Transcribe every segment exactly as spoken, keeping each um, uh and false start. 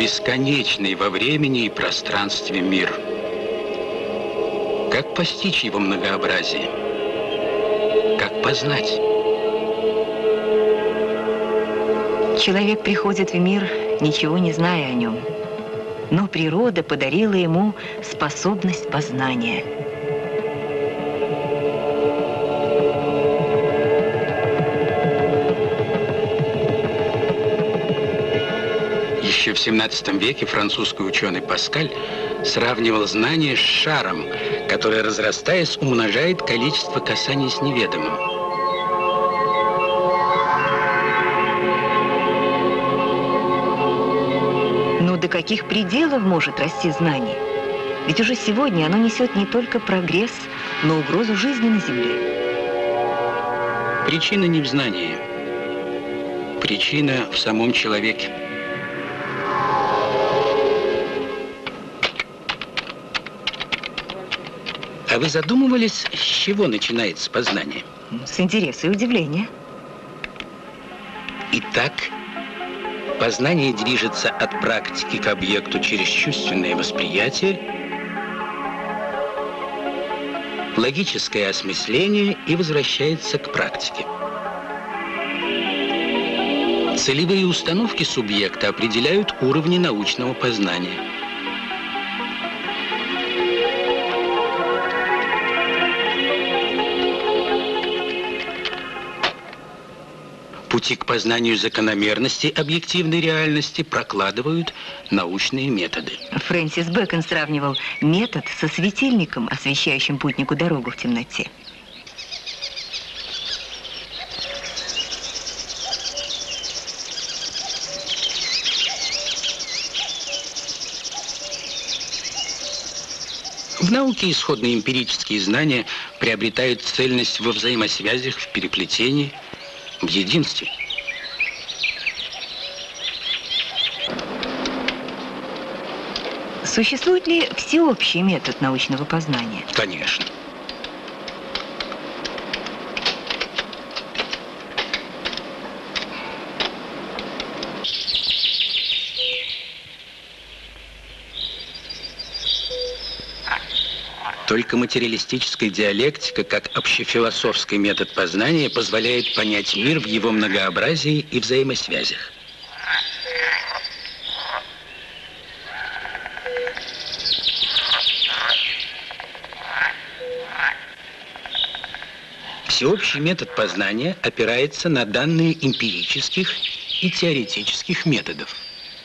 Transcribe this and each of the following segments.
бесконечный во времени и пространстве мир. Как постичь его многообразие? Как познать? Человек приходит в мир, ничего не зная о нем, но природа подарила ему способность познания. Еще в семнадцатом веке французский ученый Паскаль сравнивал знание с шаром, который, разрастаясь, умножает количество касаний с неведомым. Но до каких пределов может расти знание? Ведь уже сегодня оно несет не только прогресс, но угрозу жизни на Земле. Причина не в знании. Причина в самом человеке. А вы задумывались, с чего начинается познание? С интереса и удивления. Итак, познание движется от практики к объекту через чувственное восприятие, логическое осмысление и возвращается к практике. Целевые установки субъекта определяют уровни научного познания. Пути к познанию закономерностей объективной реальности прокладывают научные методы. Фрэнсис Бэкон сравнивал метод со светильником, освещающим путнику дорогу в темноте. В науке исходные эмпирические знания приобретают цельность во взаимосвязях, в переплетении, в единстве. Существует ли всеобщий метод научного познания? Конечно. Только материалистическая диалектика, как общефилософский метод познания, позволяет понять мир в его многообразии и взаимосвязях. Всеобщий метод познания опирается на данные эмпирических и теоретических методов.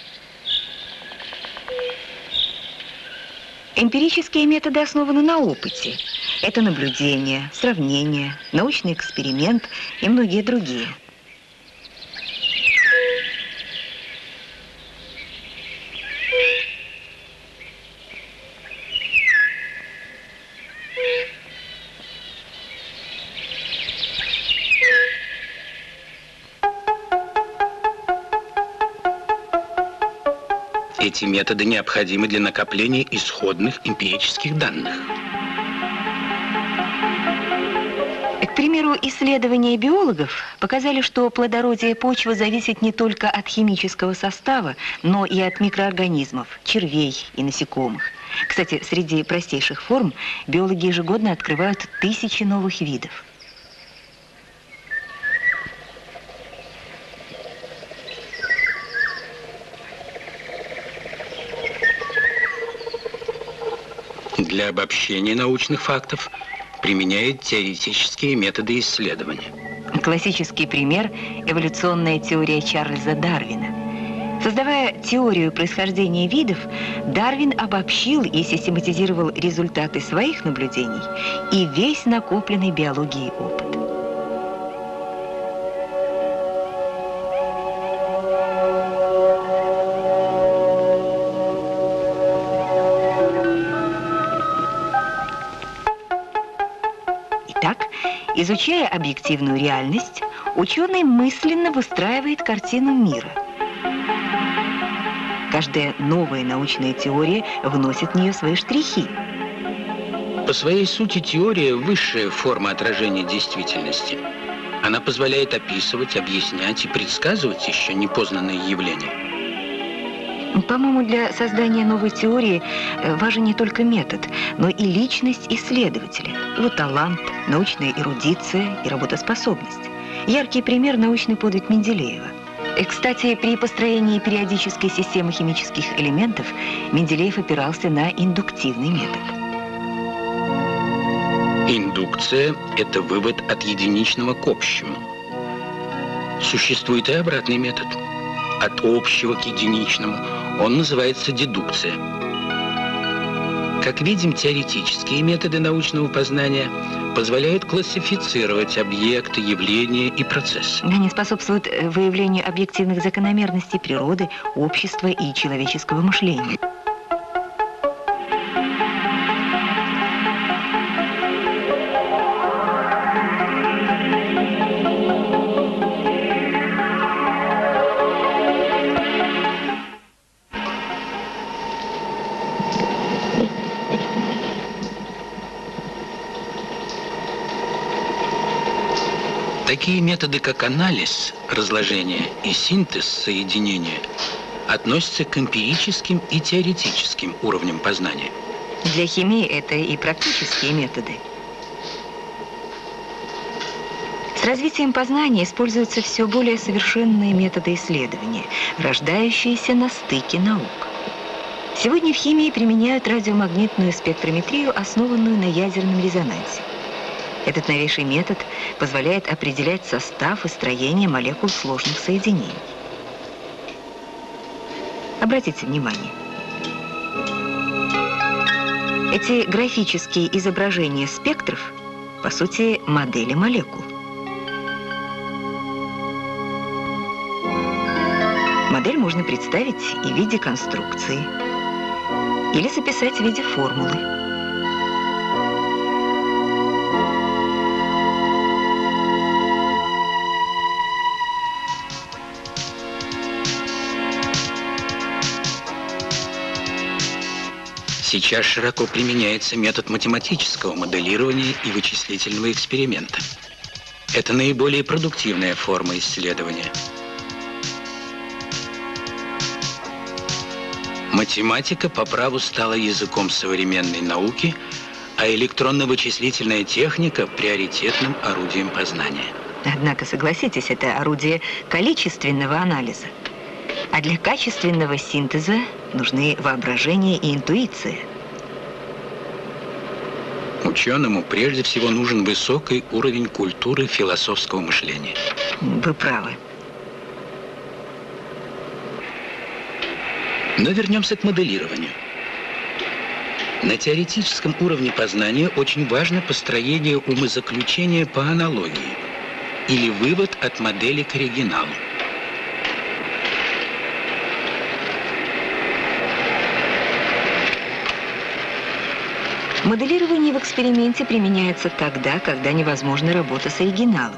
Эмпирические методы основаны на опыте. Это наблюдение, сравнение, научный эксперимент и многие другие. Эти методы необходимы для накопления исходных эмпирических данных. К примеру, исследования биологов показали, что плодородие почвы зависит не только от химического состава, но и от микроорганизмов, червей и насекомых. Кстати, среди простейших форм биологи ежегодно открывают тысячи новых видов. Для обобщения научных фактов применяет теоретические методы исследования. Классический пример – эволюционная теория Чарльза Дарвина. Создавая теорию происхождения видов, Дарвин обобщил и систематизировал результаты своих наблюдений и весь накопленный биологией опыт. Изучая объективную реальность, ученый мысленно выстраивает картину мира. Каждая новая научная теория вносит в нее свои штрихи. По своей сути, теория – высшая форма отражения действительности. Она позволяет описывать, объяснять и предсказывать еще непознанные явления. По-моему, для создания новой теории важен не только метод, но и личность исследователя, его талант, научная эрудиция и работоспособность. Яркий пример – научный подвиг Менделеева. И, кстати, при построении периодической системы химических элементов Менделеев опирался на индуктивный метод. Индукция – это вывод от единичного к общему. Существует и обратный метод. От общего к единичному. Он называется дедукция. Как видим, теоретические методы научного познания позволяют классифицировать объекты, явления и процессы. Они способствуют выявлению объективных закономерностей природы, общества и человеческого мышления. Такие методы, как анализ, разложение и синтез, соединения, относятся к эмпирическим и теоретическим уровням познания. Для химии это и практические методы. С развитием познания используются все более совершенные методы исследования, рождающиеся на стыке наук. Сегодня в химии применяют радиомагнитную спектрометрию, основанную на ядерном резонансе. Этот новейший метод позволяет определять состав и строение молекул сложных соединений. Обратите внимание. Эти графические изображения спектров, по сути, модели молекул. Модель можно представить и в виде конструкции, или записать в виде формулы. Сейчас широко применяется метод математического моделирования и вычислительного эксперимента. Это наиболее продуктивная форма исследования. Математика по праву стала языком современной науки, а электронно-вычислительная техника – приоритетным орудием познания. Однако, согласитесь, это орудие количественного анализа. А для качественного синтеза нужны воображение и интуиция. Ученому прежде всего нужен высокий уровень культуры философского мышления. Вы правы. Но вернемся к моделированию. На теоретическом уровне познания очень важно построение умозаключения по аналогии или вывод от модели к оригиналу. Моделирование в эксперименте применяется тогда, когда невозможна работа с оригиналом.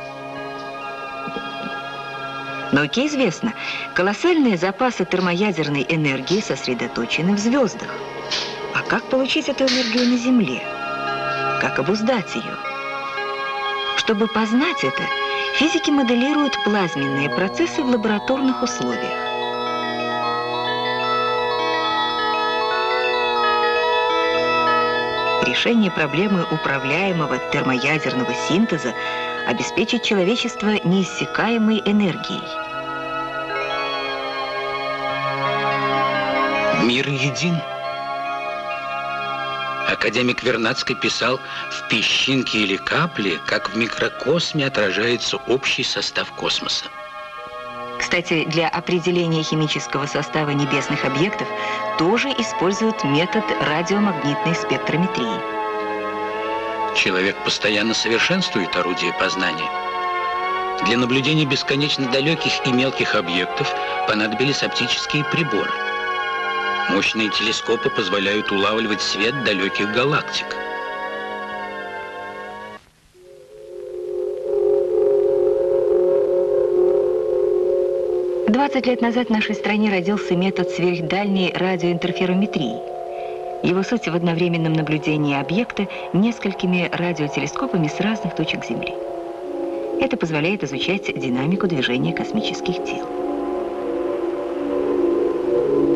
Науке известно, колоссальные запасы термоядерной энергии сосредоточены в звездах. А как получить эту энергию на Земле? Как обуздать ее? Чтобы познать это, физики моделируют плазменные процессы в лабораторных условиях. Решение проблемы управляемого термоядерного синтеза обеспечит человечество неиссякаемой энергией. Мир един. Академик Вернадский писал: в песчинке или капле, как в микрокосме, отражается общий состав космоса. Кстати, для определения химического состава небесных объектов тоже используют метод радиомагнитной спектрометрии. Человек постоянно совершенствует орудие познания. Для наблюдения бесконечно далеких и мелких объектов понадобились оптические приборы. Мощные телескопы позволяют улавливать свет далеких галактик. двадцать лет назад в нашей стране родился метод сверхдальней радиоинтерферометрии. Его суть в одновременном наблюдении объекта несколькими радиотелескопами с разных точек Земли. Это позволяет изучать динамику движения космических тел.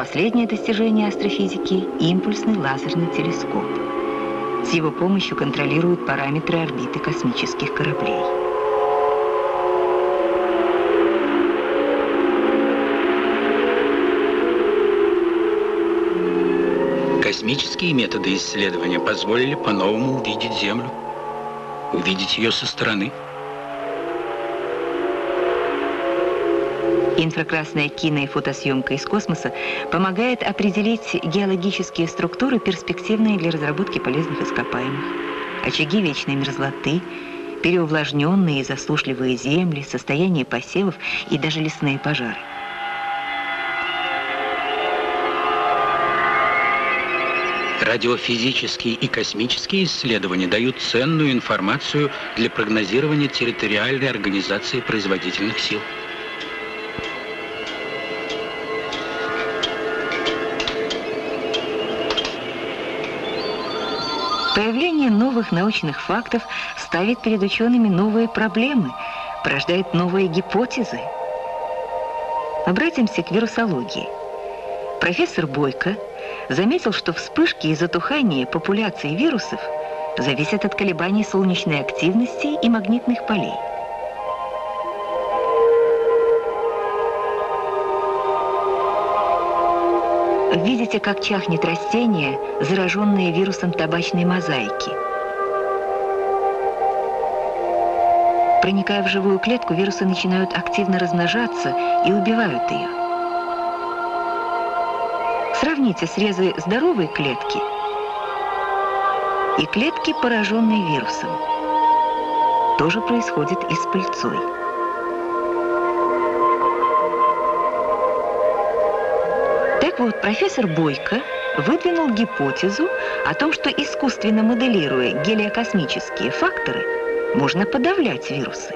последнее достижение астрофизики – импульсный лазерный телескоп. С его помощью контролируют параметры орбиты космических кораблей. Космические методы исследования позволили по-новому увидеть Землю, увидеть ее со стороны. Инфракрасная кино- и фотосъемка из космоса помогает определить геологические структуры, перспективные для разработки полезных ископаемых. Очаги вечной мерзлоты, переувлажненные и засушливые земли, состояние посевов и даже лесные пожары. Радиофизические и космические исследования дают ценную информацию для прогнозирования территориальной организации производительных сил. Появление новых научных фактов ставит перед учеными новые проблемы, порождает новые гипотезы. Обратимся к вирусологии. Профессор Бойко заметил, что вспышки и затухание популяции вирусов зависят от колебаний солнечной активности и магнитных полей. Видите, как чахнет растение, зараженное вирусом табачной мозаики. Проникая в живую клетку, вирусы начинают активно размножаться и убивают ее. Сравните срезы здоровой клетки и клетки, пораженные вирусом. То же происходит и с пыльцой. Так вот, профессор Бойко выдвинул гипотезу о том, что искусственно моделируя гелиокосмические факторы, можно подавлять вирусы.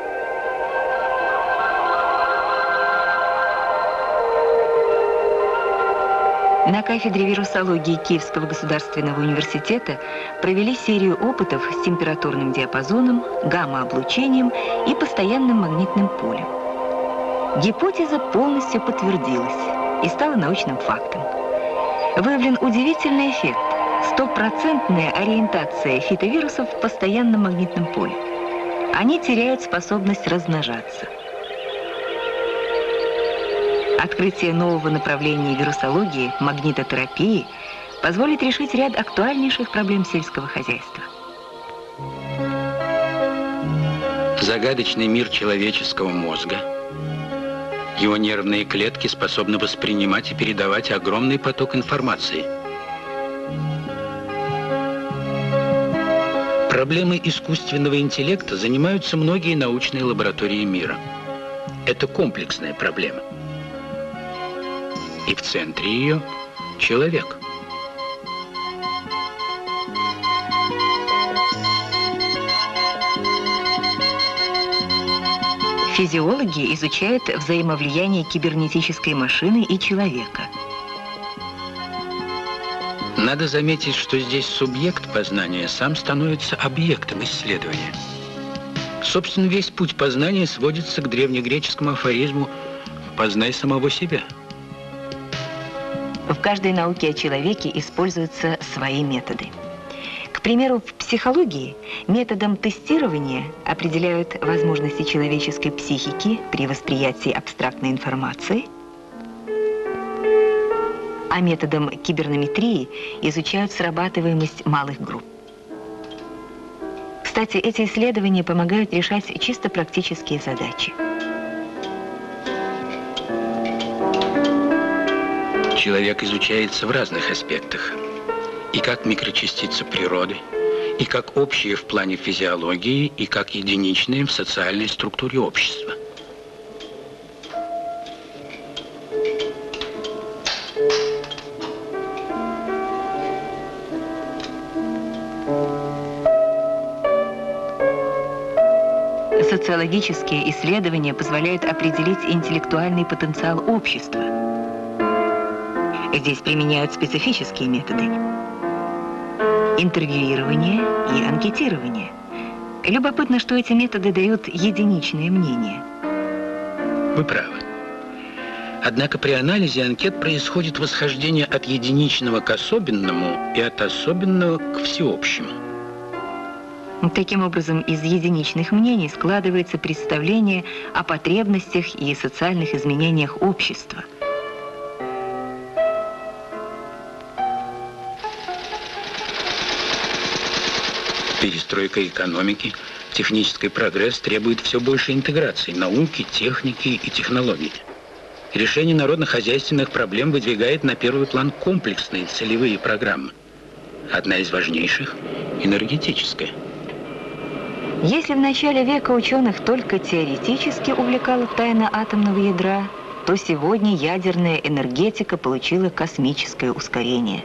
На кафедре вирусологии Киевского государственного университета провели серию опытов с температурным диапазоном, гамма-облучением и постоянным магнитным полем. Гипотеза полностью подтвердилась и стала научным фактом. Выявлен удивительный эффект – стопроцентная ориентация фитовирусов в постоянном магнитном поле. Они теряют способность размножаться. Открытие нового направления вирусологии, магнитотерапии, позволит решить ряд актуальнейших проблем сельского хозяйства. Загадочный мир человеческого мозга. Его нервные клетки способны воспринимать и передавать огромный поток информации. Проблемой искусственного интеллекта занимаются многие научные лаборатории мира. Это комплексная проблема. И в центре ее человек. Физиологи изучают взаимовлияние кибернетической машины и человека. Надо заметить, что здесь субъект познания сам становится объектом исследования. Собственно, весь путь познания сводится к древнегреческому афоризму «познай самого себя». В каждой науке о человеке используются свои методы. К примеру, в психологии методом тестирования определяют возможности человеческой психики при восприятии абстрактной информации, а методом кибернометрии изучают срабатываемость малых групп. Кстати, эти исследования помогают решать чисто практические задачи. Человек изучается в разных аспектах. И как микрочастица природы, и как общие в плане физиологии, и как единичные в социальной структуре общества. Социологические исследования позволяют определить интеллектуальный потенциал общества. Здесь применяют специфические методы. Интервьюирование и анкетирование. Любопытно, что эти методы дают единичное мнение. Вы правы. Однако при анализе анкет происходит восхождение от единичного к особенному и от особенного к всеобщему. Таким образом, из единичных мнений складывается представление о потребностях и социальных изменениях общества. Перестройка экономики, технический прогресс требует все большей интеграции науки, техники и технологий. Решение народно-хозяйственных проблем выдвигает на первый план комплексные целевые программы. Одна из важнейших – энергетическая. Если в начале века ученых только теоретически увлекала тайна атомного ядра, то сегодня ядерная энергетика получила космическое ускорение.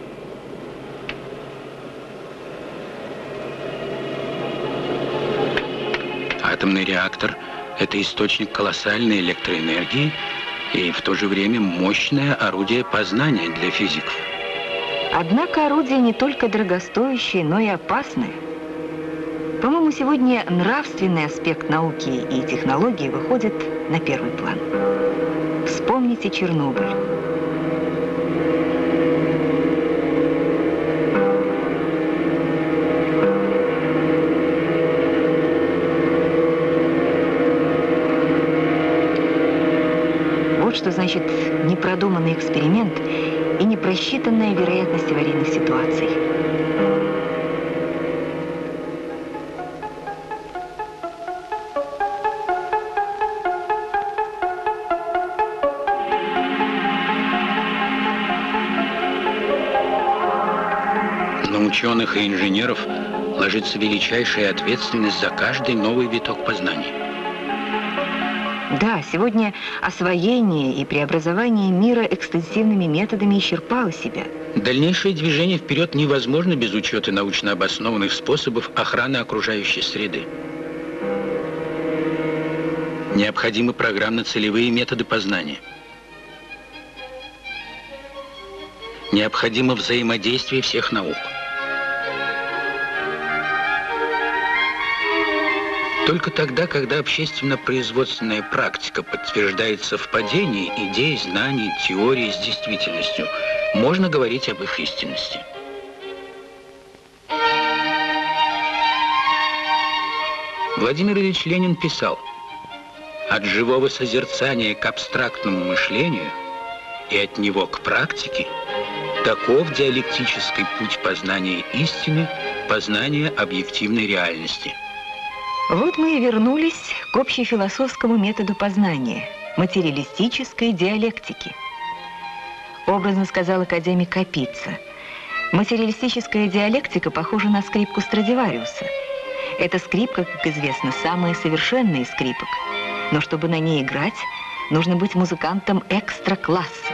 Атомный реактор – это источник колоссальной электроэнергии и в то же время мощное орудие познания для физиков. Однако орудие не только дорогостоящее, но и опасное. По-моему, сегодня нравственный аспект науки и технологий выходит на первый план. Вспомните Чернобыль. Вот что значит непродуманный эксперимент и непросчитанная вероятность аварийных ситуаций. На ученых и инженеров ложится величайшая ответственность за каждый новый виток познания. Да, сегодня освоение и преобразование мира экстенсивными методами исчерпало себя. Дальнейшее движение вперед невозможно без учета научно обоснованных способов охраны окружающей среды. Необходимы программно-целевые методы познания. Необходимо взаимодействие всех наук. Только тогда, когда общественно-производственная практика подтверждает совпадение идей, знаний, теории с действительностью, можно говорить об их истинности. Владимир Ильич Ленин писал: «От живого созерцания к абстрактному мышлению и от него к практике таков диалектический путь познания истины, познания объективной реальности». Вот мы и вернулись к общефилософскому методу познания – материалистической диалектике. Образно сказал академик Капица, материалистическая диалектика похожа на скрипку Страдивариуса. Эта скрипка, как известно, самая совершенная из скрипок. Но чтобы на ней играть, нужно быть музыкантом экстра-класса.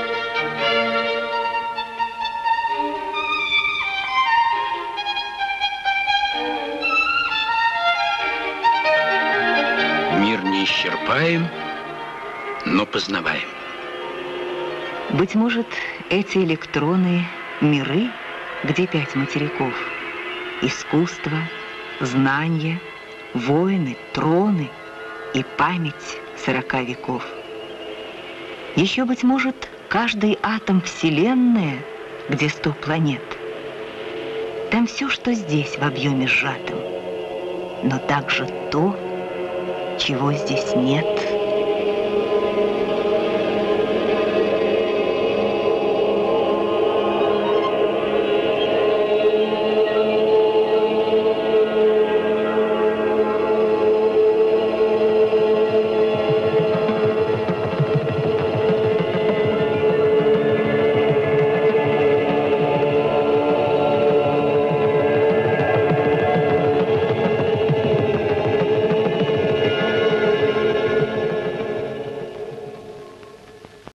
Мир неисчерпаем, но познаваем. Быть может, эти электроны – миры, где пять материков. Искусство, знания, войны, троны и память сорока веков. Еще, быть может, каждый атом Вселенная, где сто планет. Там все, что здесь в объеме сжатом, но также то, чего здесь нет.